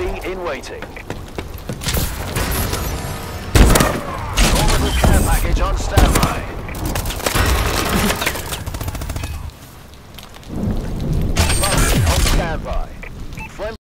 UAV in waiting. Orbital care package on standby. On standby.